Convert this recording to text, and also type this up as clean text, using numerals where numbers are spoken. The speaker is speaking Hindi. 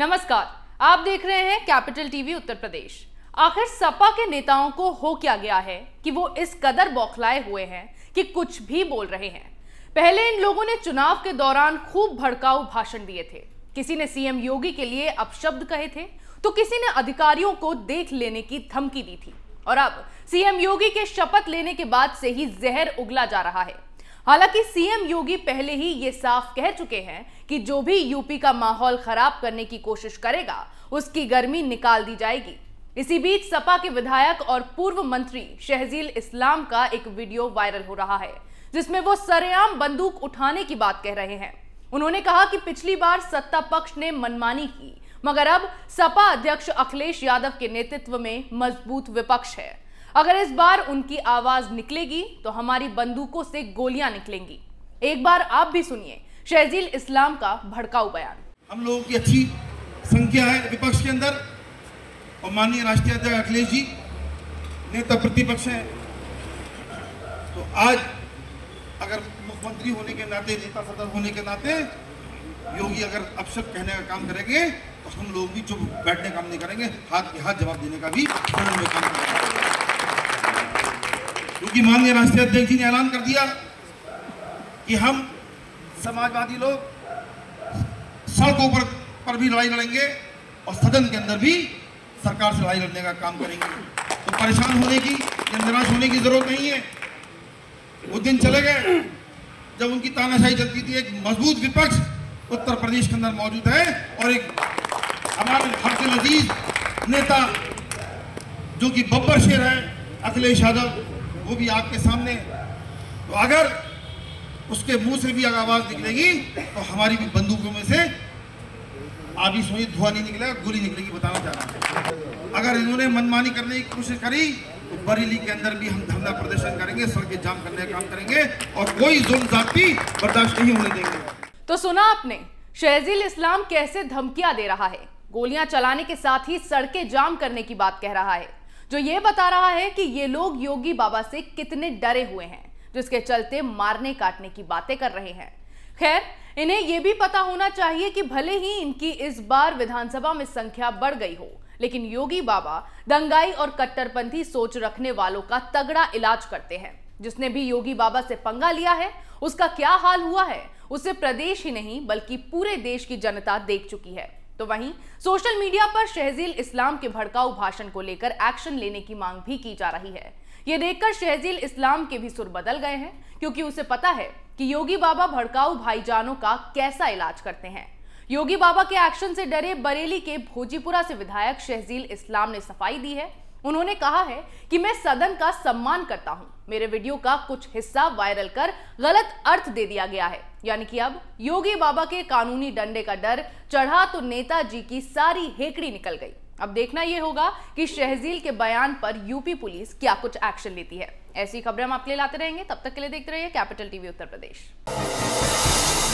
नमस्कार, आप देख रहे हैं कैपिटल टीवी उत्तर प्रदेश। आखिर सपा के नेताओं को हो क्या गया है कि वो इस कदर बौखलाए हुए हैं कि कुछ भी बोल रहे हैं। पहले इन लोगों ने चुनाव के दौरान खूब भड़काऊ भाषण दिए थे। किसी ने सीएम योगी के लिए अपशब्द कहे थे तो किसी ने अधिकारियों को देख लेने की धमकी दी थी। और अब सीएम योगी के शपथ लेने के बाद से ही जहर उगला जा रहा है। हालांकि सीएम योगी पहले ही ये साफ कह चुके हैं कि जो भी यूपी का माहौल खराब करने की कोशिश करेगा उसकी गर्मी निकाल दी जाएगी। इसी बीच सपा के विधायक और पूर्व मंत्री शहजील इस्लाम का एक वीडियो वायरल हो रहा है जिसमें वो सरेआम बंदूक उठाने की बात कह रहे हैं। उन्होंने कहा कि पिछली बार सत्ता पक्ष ने मनमानी की, मगर अब सपा अध्यक्ष अखिलेश यादव के नेतृत्व में मजबूत विपक्ष है। अगर इस बार उनकी आवाज निकलेगी तो हमारी बंदूकों से गोलियां निकलेंगी। एक बार आप भी सुनिए शहजील इस्लाम का भड़काऊ बयान। हम लोगों की अच्छी संख्या है विपक्ष के अंदर और माननीय राष्ट्रीय अध्यक्ष अखिलेश जी नेता प्रतिपक्ष हैं। तो आज अगर मुख्यमंत्री होने के नाते, नेता सदन होने के नाते योगी अगर अपशब्द कहने का काम करेंगे तो हम लोग भी चुप बैठने का काम नहीं करेंगे, हाथ के हाथ जवाब देने का भी काम करेंगे। क्योंकि माननीय राष्ट्रीय अध्यक्ष जी ने ऐलान कर दिया कि हम समाजवादी लोग सड़कों पर भी लड़ाई लड़ेंगे और सदन के अंदर भी सरकार से लड़ाई लड़ने का काम करेंगे। तो परेशान होने की या निराश होने की जरूरत नहीं है। वो दिन चले गए जब उनकी तानाशाही चलती थी। एक मजबूत विपक्ष उत्तर प्रदेश के अंदर मौजूद है और एक हमारे सबसे अजीज नेता जो कि बब्बर शेर है अखिलेश यादव, वो भी आपके सामने। तो अगर उसके मुंह से भी अगर आवाज निकलेगी तो हमारी भी बंदूकों में से आप ही सोचिए धुआं नहीं निकलेगा, गोली निकलेगी, बताना चाह रहा हूं। अगर इन्होंने मनमानी करने की कोशिश करी तो बरेली के अंदर भी हम धरना प्रदर्शन करेंगे, सड़कें जाम करने का काम करेंगे और कोई जुल्म जाति बर्दाश्त नहीं होने देंगे। तो सुना आपने शहजील इस्लाम कैसे धमकियां दे रहा है। गोलियां चलाने के साथ ही सड़कें जाम करने की बात कह रहा है, जो ये बता रहा है कि ये लोग योगी बाबा से कितने डरे हुए हैं, जिसके चलते मारने काटने की बातें कर रहे हैं। खैर, इन्हें यह भी पता होना चाहिए कि भले ही इनकी इस बार विधानसभा में संख्या बढ़ गई हो, लेकिन योगी बाबा दंगाई और कट्टरपंथी सोच रखने वालों का तगड़ा इलाज करते हैं। जिसने भी योगी बाबा से पंगा लिया है उसका क्या हाल हुआ है उसे प्रदेश ही नहीं बल्कि पूरे देश की जनता देख चुकी है। तो वहीं सोशल मीडिया पर शहजील इस्लाम के भड़काऊ भाषण को लेकर एक्शन लेने की मांग भी की जा रही है। ये देखकर शहजील इस्लाम के भी सुर बदल गए हैं, क्योंकि उसे पता है कि योगी बाबा भड़काऊ भाईजानों का कैसा इलाज करते हैं। योगी बाबा के एक्शन से डरे बरेली के भोजीपुरा से विधायक शहजील इस्लाम ने सफाई दी है। उन्होंने कहा है कि मैं सदन का सम्मान करता हूं। मेरे वीडियो का कुछ हिस्सा वायरल कर गलत अर्थ दे दिया गया है, यानी कि अब योगी बाबा के कानूनी डंडे का डर चढ़ा तो नेताजी की सारी हेकड़ी निकल गई। अब देखना यह होगा कि शहजील के बयान पर यूपी पुलिस क्या कुछ एक्शन लेती है। ऐसी खबरें हम आपके लिए लाते रहेंगे। तब तक के लिए देखते रहिए कैपिटल टीवी उत्तर प्रदेश।